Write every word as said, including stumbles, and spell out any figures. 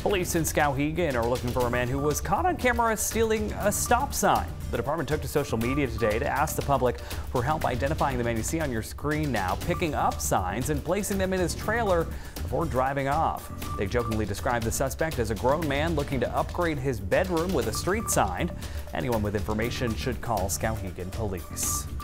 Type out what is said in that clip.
Police in Skowhegan are looking for a man who was caught on camera stealing a stop sign. The department took to social media today to ask the public for help identifying the man you see on your screen now, picking up signs and placing them in his trailer before driving off. They jokingly described the suspect as a grown man looking to upgrade his bedroom with a street sign. Anyone with information should call Skowhegan Police.